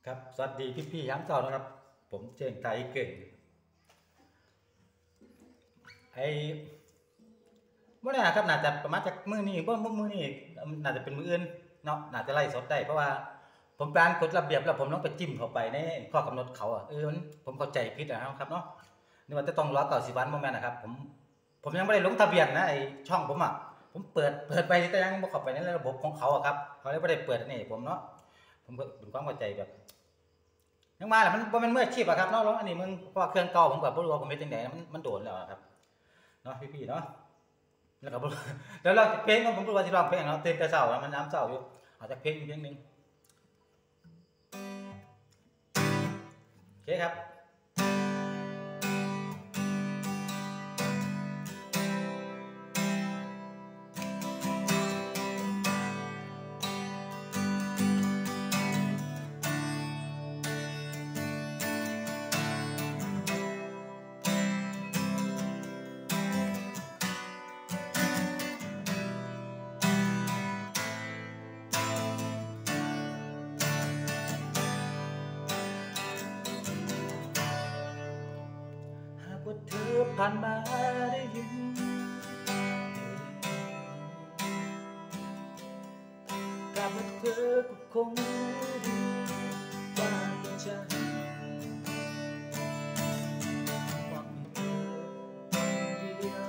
ครับสวัสดีพี่ๆย้ำต่อนะครับผมเจงไทยเก่งไอ้เมื่อไหร่ครับน่าจะประมาณจากมือนี้มือนี้น่าจะเป็นมืออื่นเนาะน่าจะไล่สดได้เพราะว่าผมการกฎระเบียบแล้วผมต้องไปจิ้มเข้าไปในข้อกำหนดเขาผมเข้าใจผิดนะครับเนาะนี่ว่าจะต้องรอ90 วันโมเมนต์นะครับผมยังไม่ได้ลงทะเบียนนะไอช่องผมผมเปิดไปแต่ยังไม่เข้าไปในระบบของเขาครับเขาเลยไม่ได้เปิดนี่ผมเนาะผมเป็นความเข้าใจแบบยังมาแหละมันเป็นเมื่อชีพอะครับเนาะอันนี้มึงเพราะเครื่องเก่าผมกับบ่รู้ว่าผมเป็นจังได๋มันโดนแล้วครับเนาะพี่ๆเนาะแล้วก็แล้วเราเพลงผมบ่รู้ว่าสิร้องเพลงเนาะตื่นแต่เช้ามันน้ำเช้าอยู่เอาจากเพลงนึงโอเคครับว่าเธอผ่านมาได้ยินกลับมาเธอก็คงรู้ดีว่าฉันหวังให้เธอเดียว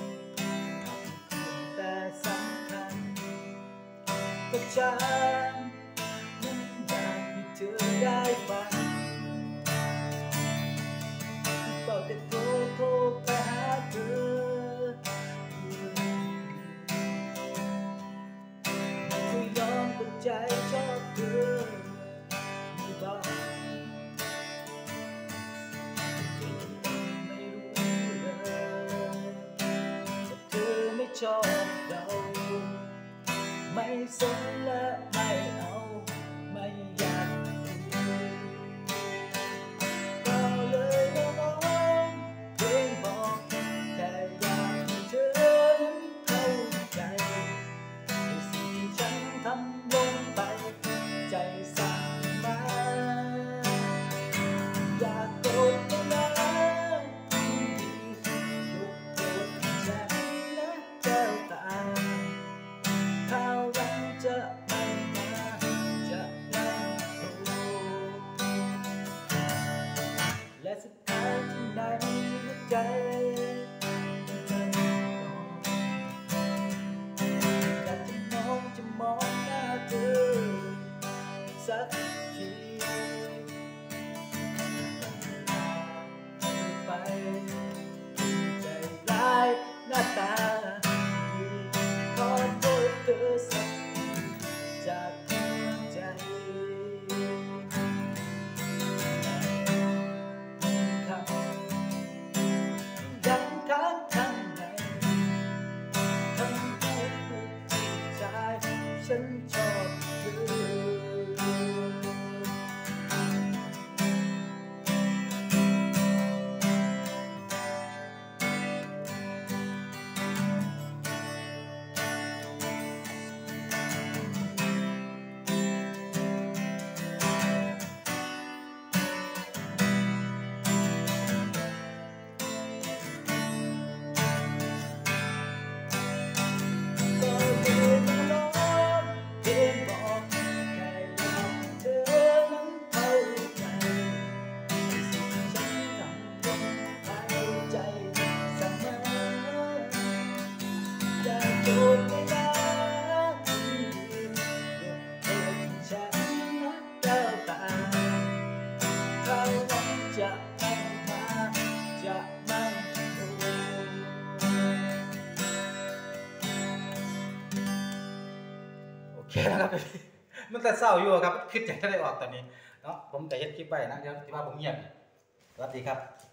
แต่สำคัญกับฉันนั้นอยากให้เธอได้ฟังแต่โทรไปหาเธอไม่ยอมกดใจชอบเธอไม่บอกไม่รู้เลยว่าเธอไม่ชอบเราไม่สนและไม่เอาไม่อยากทำลงไปใจสั่งมาอยากโกรธก็นะยกโกรธฉันนะแก้วตาคราวหลังจะไม่มาจะไม่โกรธและสุดท้ายที่ในหัวใจมองหน้าเธอสักทีไปใจร้ายหน้าตาขอโทษเธอสักจากหัวใจครับยังค้างข้างในคำพูดที่ใจฉันชอบเธอโอเคนะครับมันแต่เศร้าอยู่ครับคิดอยากจะได้ออกตอนนี้เนาะผมแต่เฮ็ดคลิปไปนะเดี๋ยวที่ว่าผมเงียบสวัสดีครับ